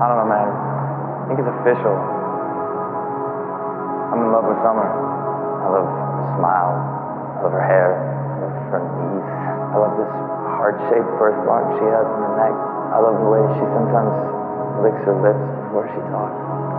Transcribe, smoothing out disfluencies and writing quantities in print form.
I don't know, man. I think it's official. I'm in love with Summer. I love her smile. I love her hair. I love her knees. I love this heart-shaped birthmark she has on her neck. I love the way she sometimes licks her lips before she talks.